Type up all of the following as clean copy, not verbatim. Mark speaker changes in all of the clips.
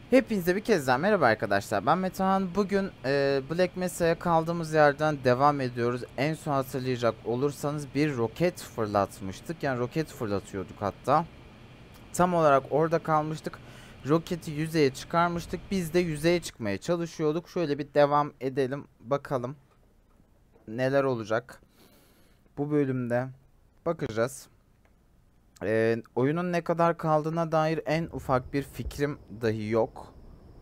Speaker 1: Hepinize bir kez daha merhaba arkadaşlar. Ben Metehan. Bugün Black Mesa'ya kaldığımız yerden devam ediyoruz. En son hatırlayacak olursanız bir roket fırlatmıştık. Yani roket fırlatıyorduk hatta. Tam olarak orada kalmıştık. Roketi yüzeye çıkarmıştık. Biz de yüzeye çıkmaya çalışıyorduk. Şöyle bir devam edelim. Bakalım neler olacak. Bu bölümde bakacağız. Oyunun ne kadar kaldığına dair en ufak bir fikrim dahi yok.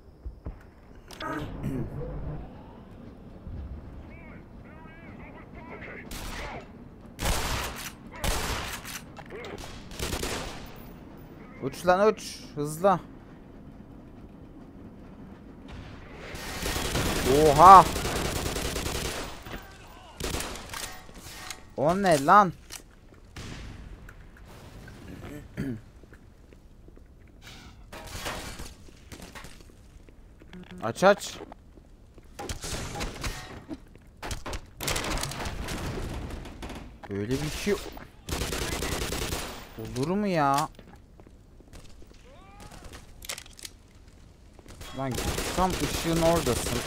Speaker 1: Uç lan uç. Hızla. Oha. O ne lan? Aç aç. Böyle bir şey olur mu ya? Lan tam ışığın oradasın.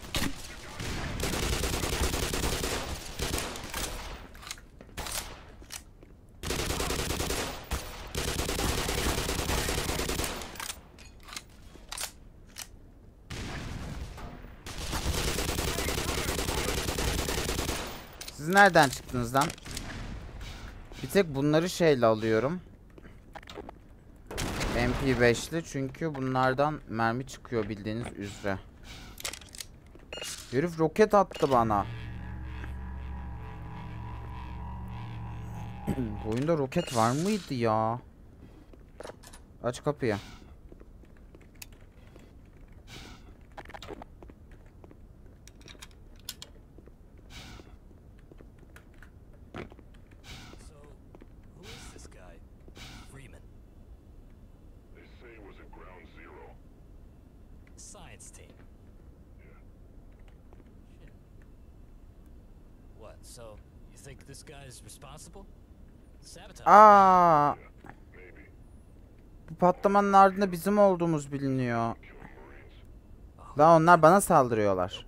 Speaker 1: Siz nereden çıktınız lan? Bir tek bunları şeyle alıyorum. MP5'li çünkü bunlardan mermi çıkıyor bildiğiniz üzere. Herif roket attı bana. Bu oyunda roket var mıydı ya? Aç kapıyı.
Speaker 2: So, you think this guy's responsible? Sabotage.
Speaker 1: Aa! Bu patlamanın ardında bizim olduğumuz biliniyor. Lan onlar bana saldırıyorlar.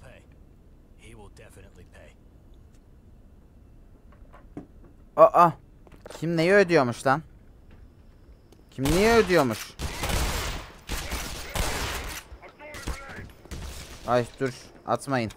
Speaker 1: Aa! Kim neyi ödüyormuş lan? Kim neyi ödüyormuş? Ay dur, atmayın.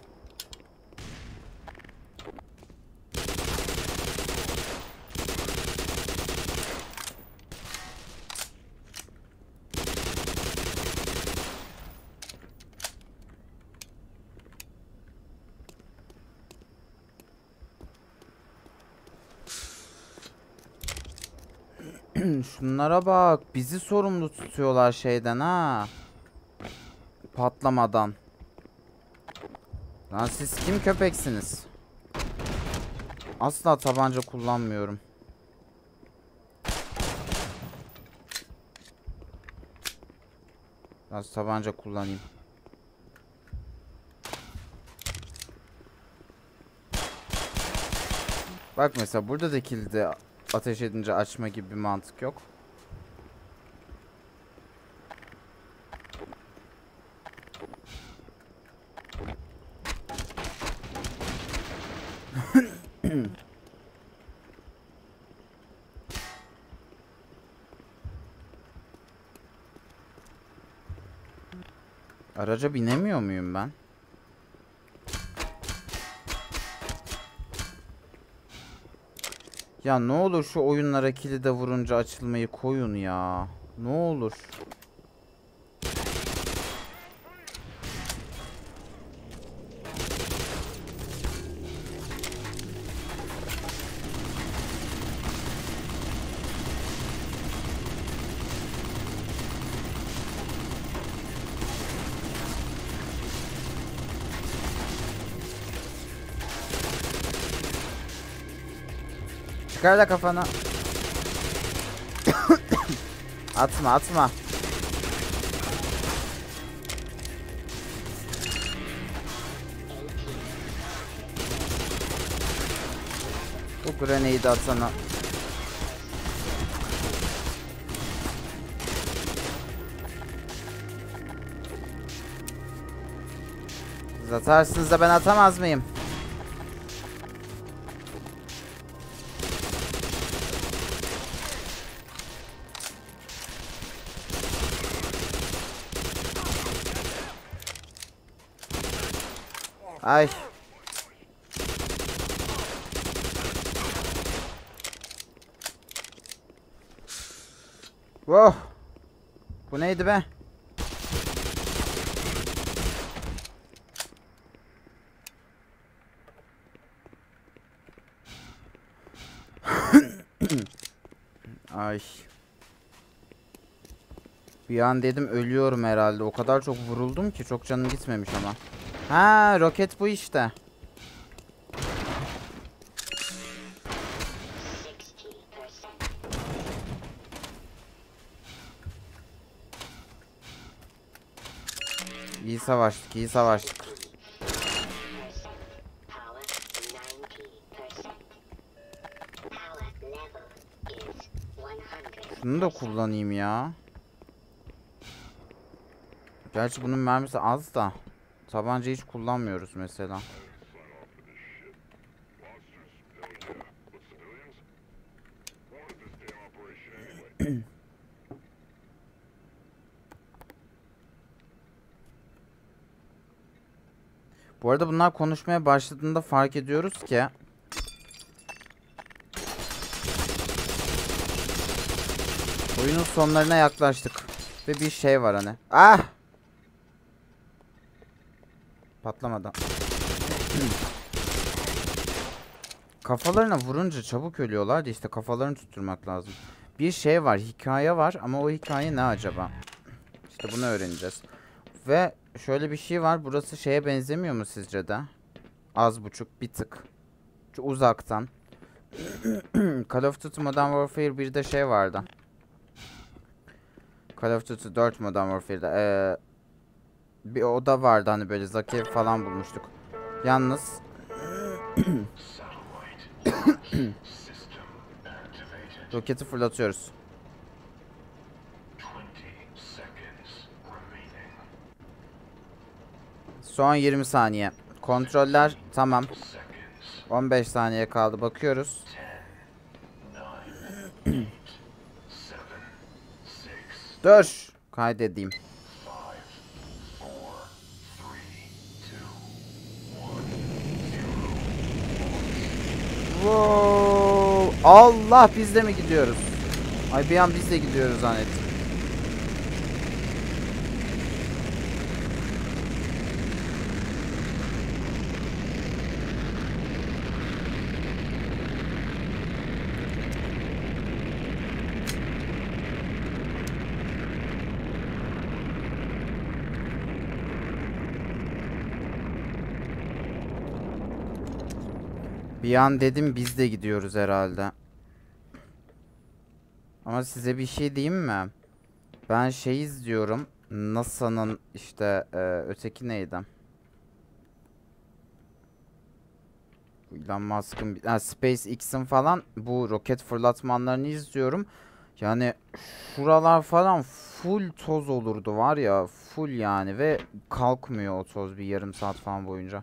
Speaker 1: Şunlara bak. Bizi sorumlu tutuyorlar şeyden ha. Patlamadan. Lan siz kim köpeksiniz? Asla tabanca kullanmıyorum. Biraz tabanca kullanayım. Bak mesela burada da kilidi ateş edince açma gibi bir mantık yok. Araca binemiyor muyum ben? Ya ne olur şu oyunlara kilide vurunca açılmayı koyun ya. Ne olur. Çıkar da kafana. Atma atma. Bu grenade'i atsana. Siz atarsınız da ben atamaz mıyım? Ay. Wow. Bu neydi be? Ay. Bir an dedim ölüyorum herhalde. O kadar çok vuruldum ki çok canım gitmemiş ama. Ha, roket bu işte. İyi savaştık, iyi savaştık. Şunu da kullanayım ya. Gerçi bunun mermisi az da. Tabanca hiç kullanmıyoruz mesela. Bu arada bunlar konuşmaya başladığında fark ediyoruz ki oyunun sonlarına yaklaştık. Ve bir şey var hani. Ah! Patlamadan. Kafalarına vurunca çabuk ölüyorlar da işte kafalarını tutturmak lazım. Bir şey var, hikaye var ama o hikaye ne acaba? İşte bunu öğreneceğiz. Ve şöyle bir şey var, burası şeye benzemiyor mu sizce de? Az buçuk, bir tık. Şu uzaktan. Call of Duty Modern Warfare 1'de şey vardı. Call of Duty 4 Modern Warfare'de bir oda vardı hani böyle Zaki falan bulmuştuk. Yalnız roketi fırlatıyoruz. Son 20 saniye. Kontroller tamam. 15 saniye kaldı. Bakıyoruz. Dur. Kaydedeyim. Wow. Allah, biz de mi gidiyoruz? Ay bir an biz de gidiyoruz zannettim. Bir an dedim biz de gidiyoruz herhalde. Ama size bir şey diyeyim mi? Ben şey izliyorum. NASA'nın işte öteki neydi? Elon Musk'ın SpaceX'in falan bu roket fırlatmanlarını izliyorum. Yani şuralar falan full toz olurdu var ya, full yani ve kalkmıyor o toz bir yarım saat falan boyunca.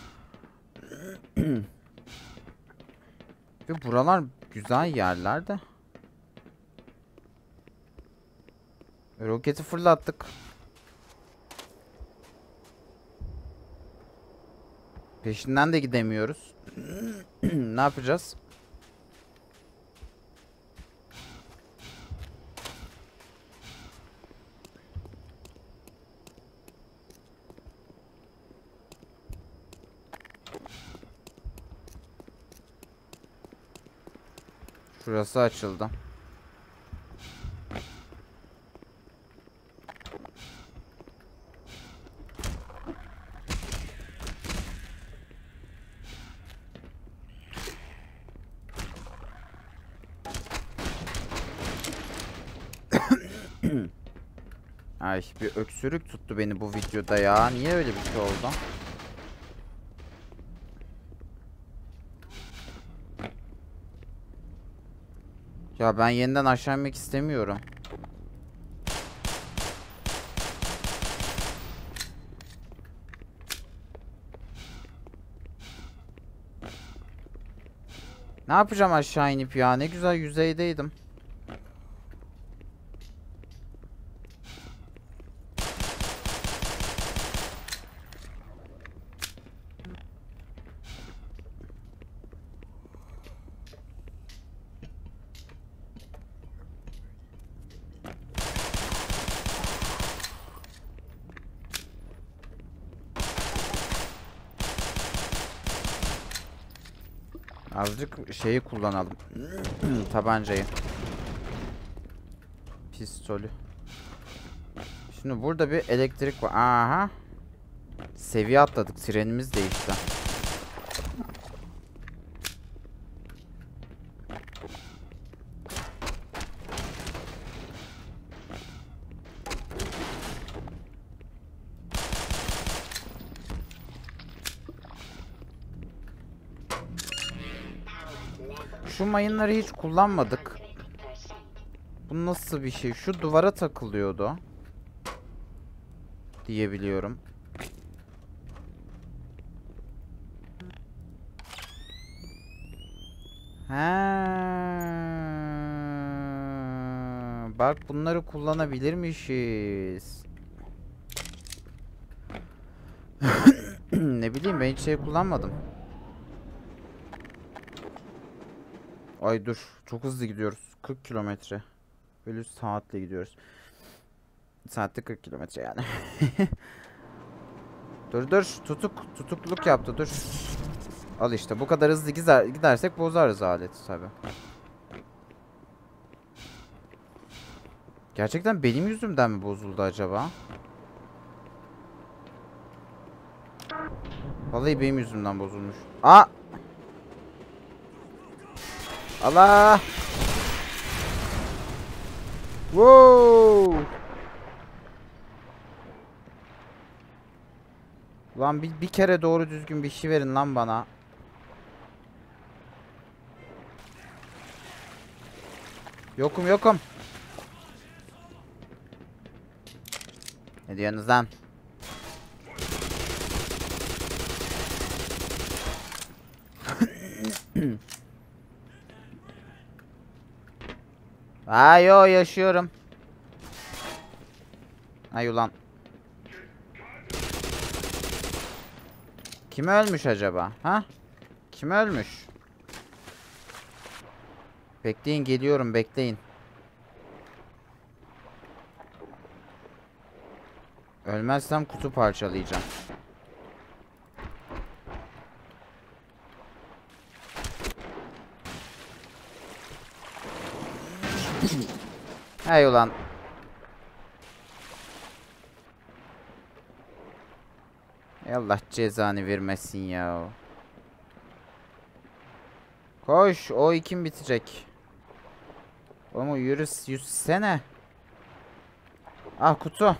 Speaker 1: Ve buralar güzel yerlerde. Roketi fırlattık. Peşinden de gidemiyoruz. Ne yapacağız? Şurası açıldı. Ay, bir öksürük tuttu beni bu videoda ya. Niye öyle bir şey oldu? Ya ben yeniden aşağı inmek istemiyorum. Ne yapacağım aşağı inip ya? Ne güzel yüzeydeydim. Azıcık şeyi kullanalım. Tabancayı. Pistolü. Şimdi burada bir elektrik var. Aha. Seviye atladık. Trenimiz değişti. Şu mayınları hiç kullanmadık. Bu nasıl bir şey? Şu duvara takılıyordu diyebiliyorum. Bak bunları kullanabilirmişiz. Ne bileyim, ben hiç şey kullanmadım. Ay dur, çok hızlı gidiyoruz. 40 kilometre bölü saatle gidiyoruz. Saatte 40 kilometre yani. Dur tutukluk yaptı, dur. Al işte, bu kadar hızlı gidersek bozarız aleti tabi. Gerçekten benim yüzümden mi bozuldu acaba? Vallahi benim yüzümden bozulmuş. Aa! Allah! Wow! Lan bir kere doğru düzgün bir şey verin lan bana. Yokum. Ne diyorsunuz lan? Yo yaşıyorum. Ay ulan. Kim ölmüş acaba? Ha? Kim ölmüş? Bekleyin, geliyorum, bekleyin. Ölmezsem kutu parçalayacağım. Hay ulan. Allah cezanı vermesin ya. Koş, o ikim bitecek. Oğlum yüzsene. Ah, kutu.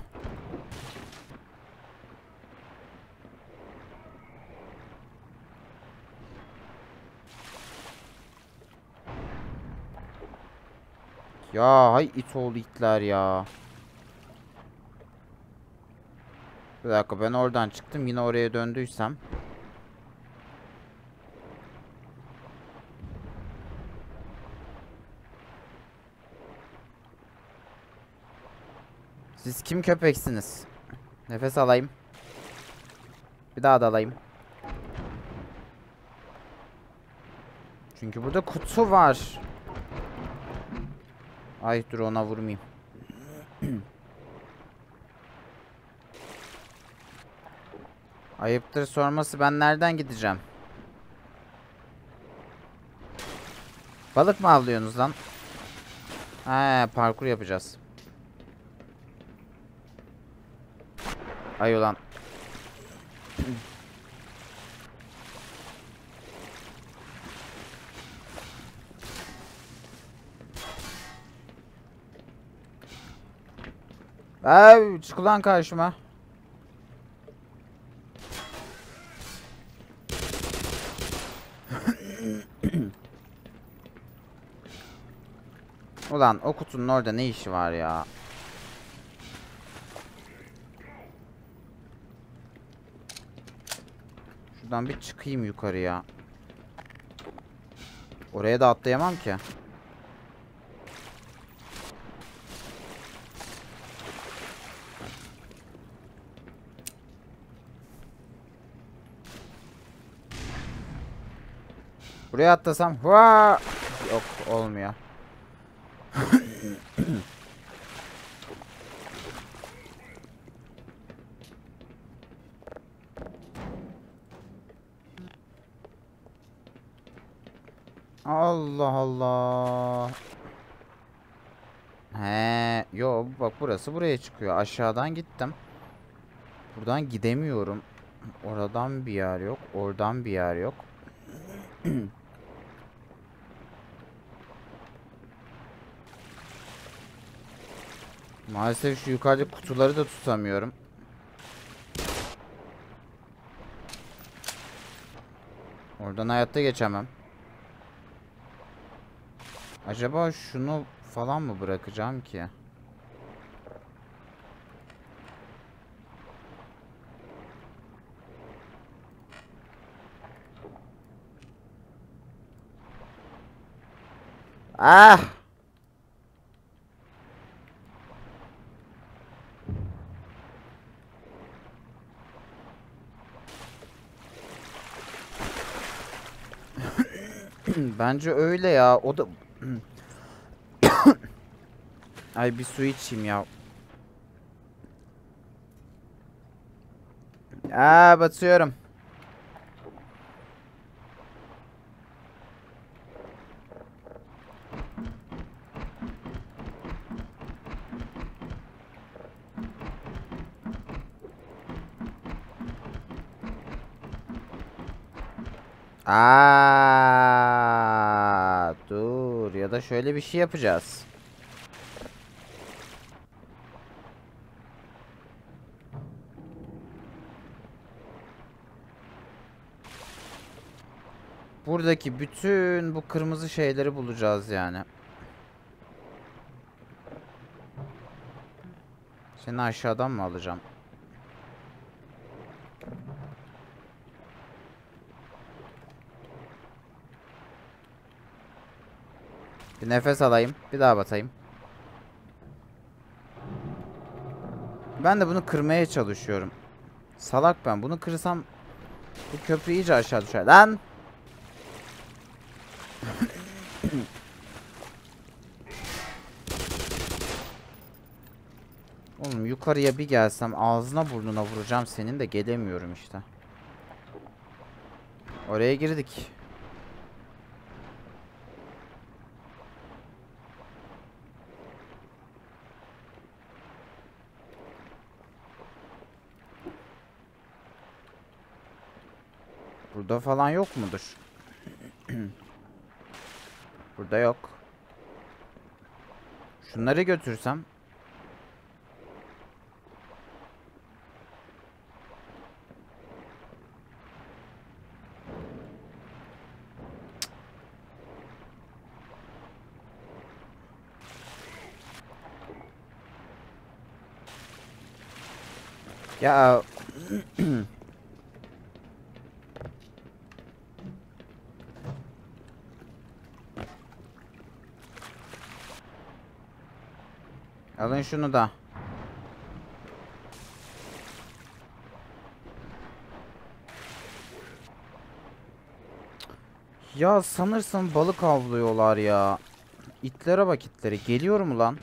Speaker 1: Ya hay it oğlu itler ya. Bir dakika, ben oradan çıktım, yine oraya döndüysem. Siz kim köpeksiniz? Nefes alayım. Bir daha da alayım. Çünkü burada kutu var. Ay dur, ona vurmayayım. Ayıptır sorması, ben nereden gideceğim? Balık mı avlıyorsunuz lan? He, parkur yapacağız. Ay ulan. Ay, çık ulan karşıma. Ulan o kutunun orada ne işi var ya? Şuradan bir çıkayım yukarıya. Oraya da atlayamam ki. Buraya atlasam. Hua! Yok, olmuyor. Allah Allah. He, yo bak burası buraya çıkıyor. Aşağıdan gittim. Buradan gidemiyorum. Oradan bir yer yok. Oradan bir yer yok. Maalesef şu yukarıdaki kutuları da tutamıyorum. Oradan hayatta geçemem. Acaba şunu falan mı bırakacağım ki? Ah! Bence öyle ya. O da ay bir su içeyim ya. Batıyorum. Dur ya da şöyle bir şey yapacağız. Buradaki bütün bu kırmızı şeyleri bulacağız yani. Seni aşağıdan mı alacağım? Bir nefes alayım. Bir daha batayım. Ben de bunu kırmaya çalışıyorum. Salak ben. Bunu kırsam bu köprü iyice aşağı düşer. Lan! Oğlum yukarıya bir gelsem ağzına burnuna vuracağım senin de gelemiyorum işte. Oraya girdik. Burada falan yok mudur? Burada yok. Şunları götürsem. Ya alın şunu da. Ya sanırsam balık avlıyorlar ya. İtlere bak itlere. Geliyor mu lan?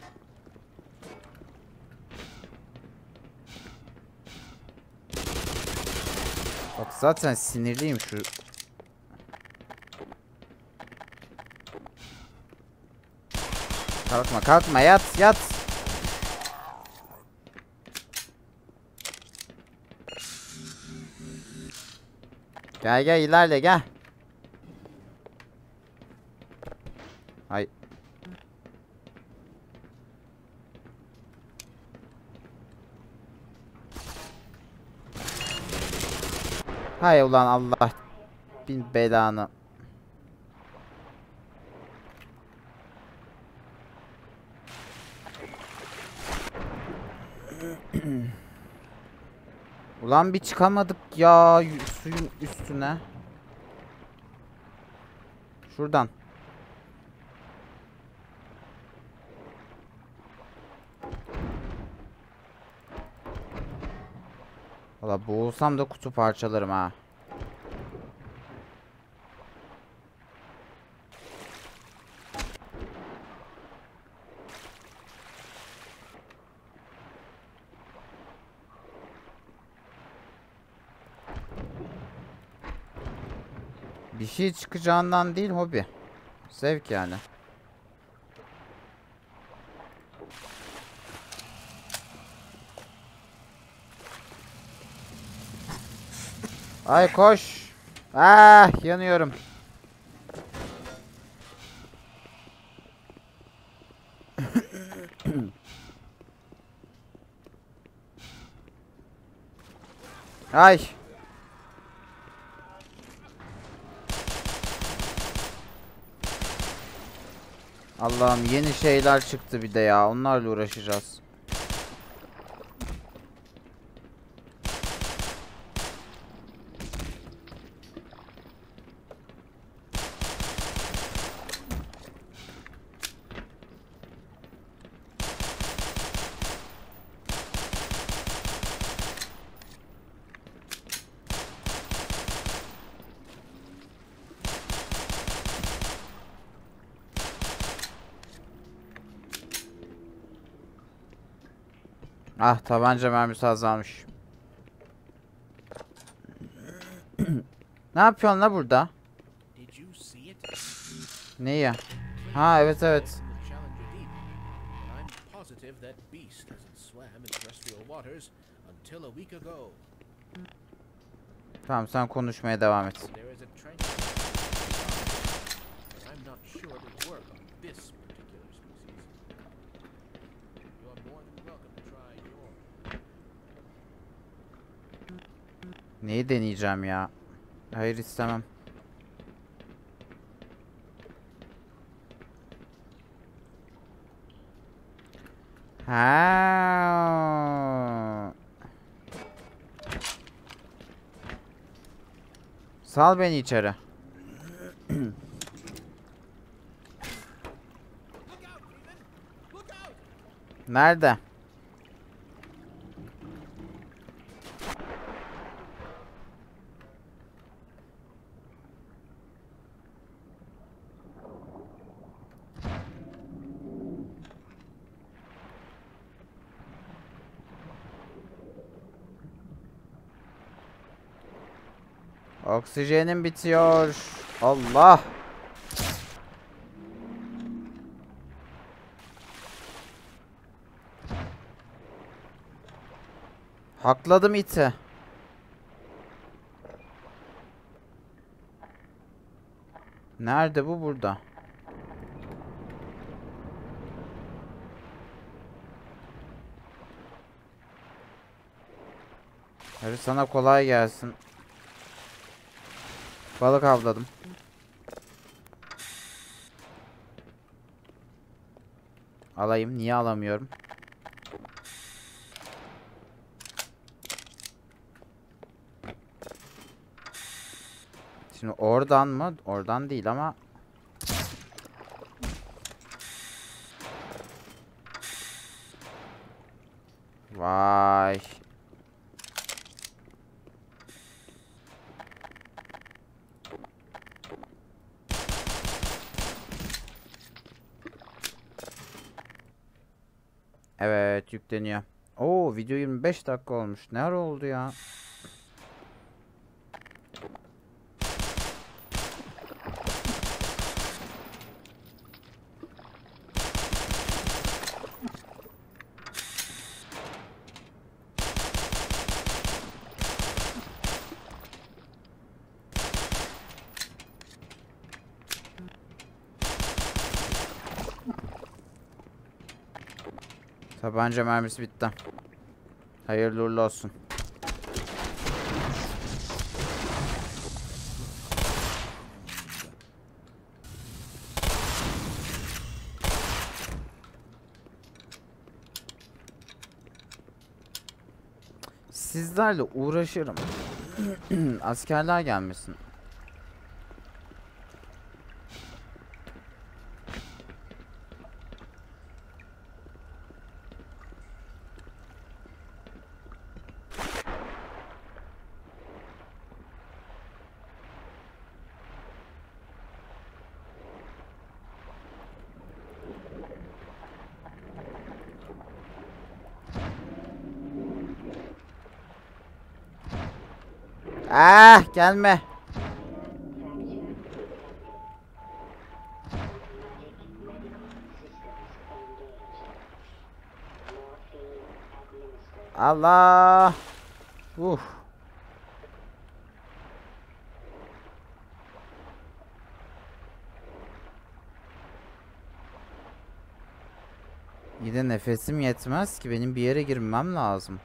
Speaker 1: Bak zaten sinirliyim şu. Kalkma kalkma yat yat. Gel gel ilerle gel. Hay. Hay ulan Allah bin belanı. Ulan bir çıkamadık ya suyun üstüne. Şuradan. Valla boğulsam da kutu parçalarım ha. Bir şey çıkacağından değil, hobi. Zevk yani. Ay koş. Ah, yanıyorum. Ay. Allah'ım, yeni şeyler çıktı bir de ya. Onlarla uğraşacağız. Ah, tabanca mermisi azalmış. Ne yapıyorsun la burada? Neyi? Ha, evet evet. Tamam, sen konuşmaya devam et. Neyi deneyeceğim ya? Hayır, istemem. Ha. Sal beni içeri. Nerede? Oksijenim bitiyor. Allah. Hakladım iti. Nerede bu? Burada. Hadi sana kolay gelsin. Balık avladım. Alayım. Niye alamıyorum? Şimdi oradan mı? Oradan değil ama. Vay. Evet, yükleniyor. Oo, video 25 dakika olmuş. Ne ara oldu ya? Tabanca mermisi bitti. Hayırlı uğurlu olsun. Sizlerle uğraşırım. Askerler gelmesin. Ah, gelme. Allah. Yine nefesim yetmez ki, benim bir yere girmem lazım.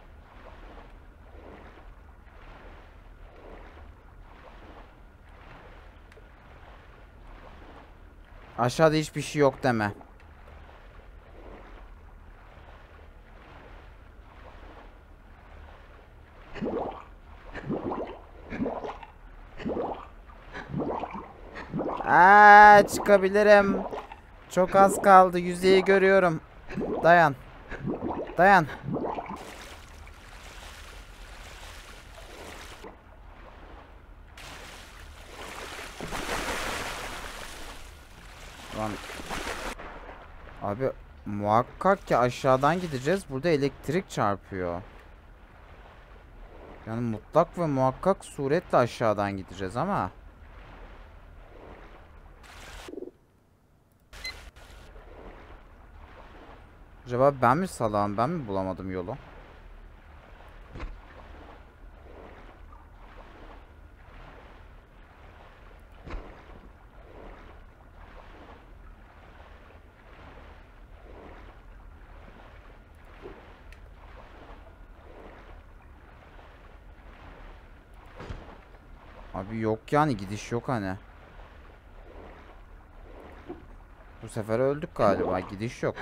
Speaker 1: Aşağıda hiçbir şey yok deme. Çıkabilirim. Çok az kaldı. Yüzeyi görüyorum. Dayan. Dayan. Lan. Abi muhakkak ki aşağıdan gideceğiz. Burada elektrik çarpıyor. Yani mutlak ve muhakkak suretle aşağıdan gideceğiz ama. Acaba ben mi salağım? Ben mi bulamadım yolu? Abi yok yani, gidiş yok hani. Bu sefer öldük galiba. Gidiş yok.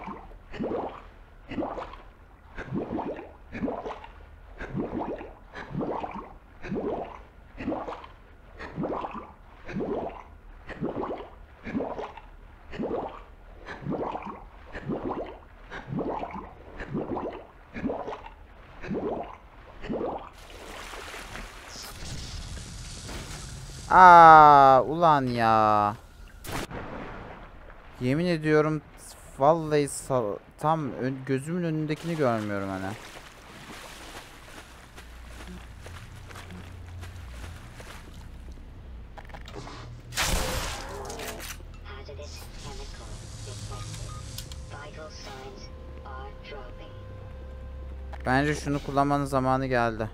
Speaker 1: Ulan ya. Yemin ediyorum vallahi tam gözümün önündekini görmüyorum hani. Bence şunu kullanmanın zamanı geldi.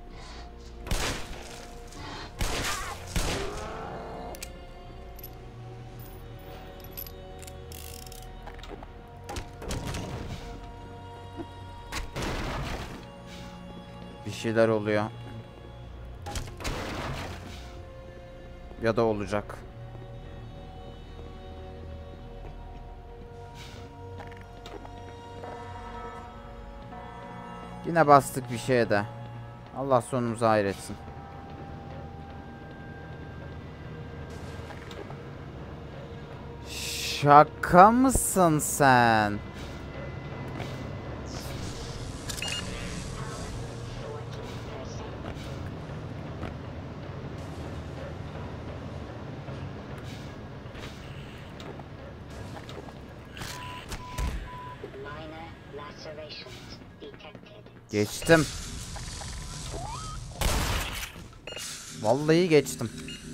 Speaker 1: Bir şeyler oluyor. Ya da olacak. Yine bastık bir şeye de. Allah sonumuzu hayretsin. Şaka mısın sen? Geçtim. Vallahi geçtim.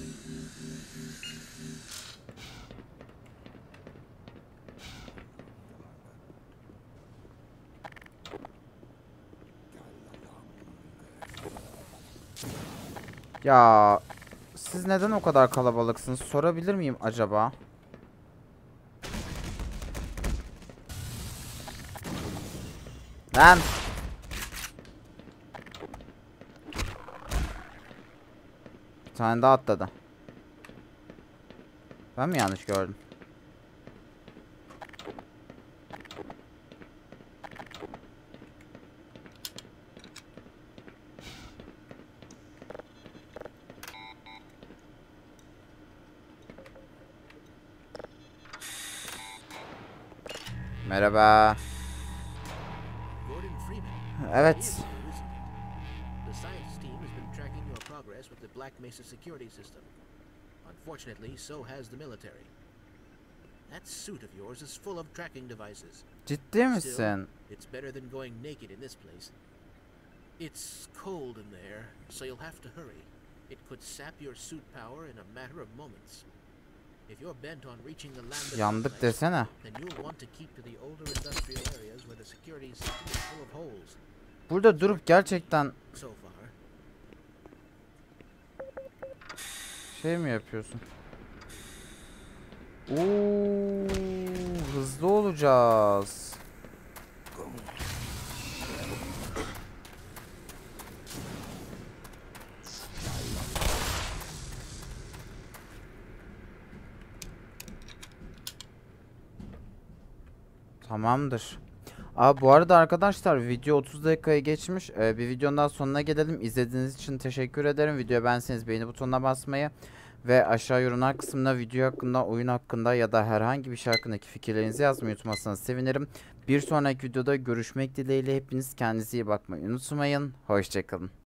Speaker 1: Ya siz neden o kadar kalabalıksınız? Sorabilir miyim acaba? Lan! Bir tane daha atladı. Ben mi yanlış gördüm? Merhaba. Evet.
Speaker 3: The science team has been tracking your progress with the Black Mesa security system. Unfortunately, so has the military. That suit of yours is full of tracking devices.
Speaker 1: Ciddi
Speaker 3: Still,
Speaker 1: misin?
Speaker 3: it's better than going naked in this place. It's cold in there, so you'll have to hurry. It could sap your suit power in a matter of moments. If you're bent on reaching the land
Speaker 1: Yandık desene.
Speaker 3: then you'll want to keep to the older industrial areas where the security system is full of holes.
Speaker 1: Burada durup gerçekten
Speaker 3: So far.
Speaker 1: şey mi yapıyorsun? Oo, hızlı olacağız. Tamamdır. Bu arada arkadaşlar video 30 dakikayı geçmiş. Bir videonun daha sonuna gelelim. İzlediğiniz için teşekkür ederim. Videoyu beğenseniz beğeni butonuna basmayı ve aşağı yorumlar kısmına video hakkında, oyun hakkında ya da herhangi bir şey hakkındaki fikirlerinizi yazmayı unutmazsanız sevinirim. Bir sonraki videoda görüşmek dileğiyle hepiniz kendinize iyi bakmayı unutmayın. Hoşçakalın.